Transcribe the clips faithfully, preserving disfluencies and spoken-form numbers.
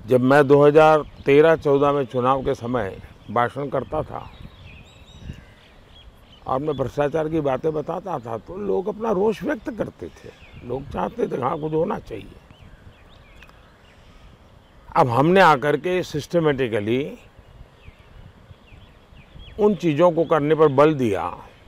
जब मैं दो हज़ार तेरह चौदह में चुनाव के समय भाषण करता था और मैं भ्रष्टाचार की बातें बताता था तो लोग अपना रोष व्यक्त करते थे। लोग चाहते थे हाँ कुछ होना चाहिए। अब हमने आकर के सिस्टमेटिकली उन चीज़ों को करने पर बल दिया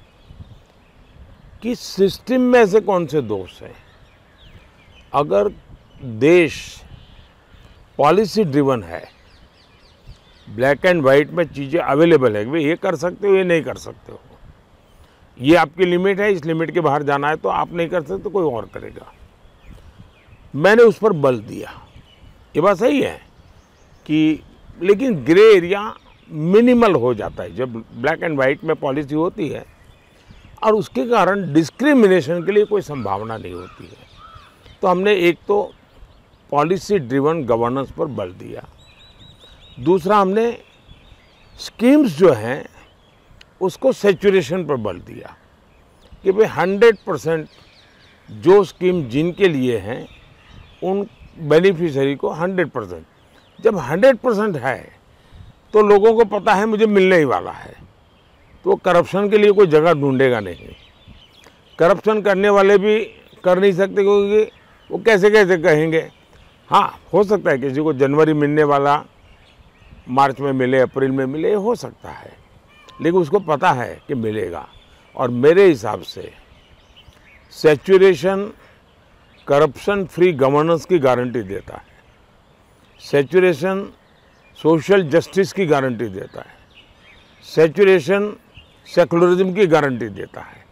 कि सिस्टम में से कौन से दोष हैं। अगर देश पॉलिसी ड्रिवन है, ब्लैक एंड वाइट में चीज़ें अवेलेबल है कि भाई ये कर सकते हो ये नहीं कर सकते हो, ये आपकी लिमिट है, इस लिमिट के बाहर जाना है तो आप नहीं कर सकते तो कोई और करेगा। मैंने उस पर बल दिया। ये बात सही है कि लेकिन ग्रे एरिया मिनिमल हो जाता है जब ब्लैक एंड वाइट में पॉलिसी होती है और उसके कारण डिस्क्रिमिनेशन के लिए कोई संभावना नहीं होती है। तो हमने एक तो पॉलिसी ड्रिवन गवर्नेंस पर बल दिया। दूसरा हमने स्कीम्स जो हैं उसको सैचुरेशन पर बल दिया कि भाई हंड्रेड परसेंट जो स्कीम जिनके लिए हैं उन बेनिफिशियरी को हंड्रेड परसेंट, जब हंड्रेड परसेंट है तो लोगों को पता है मुझे मिलने ही वाला है, तो करप्शन के लिए कोई जगह ढूंढेगा नहीं। करप्शन करने वाले भी कर नहीं सकते क्योंकि वो कैसे कैसे कहेंगे। हाँ, हो सकता है किसी को जनवरी मिलने वाला मार्च में मिले, अप्रैल में मिले, हो सकता है, लेकिन उसको पता है कि मिलेगा। और मेरे हिसाब से सैचुरेशन करप्शन फ्री गवर्नेंस की गारंटी देता है, सैचुरेशन सोशल जस्टिस की गारंटी देता है, सैचुरेशन सेकुलरिज्म की गारंटी देता है।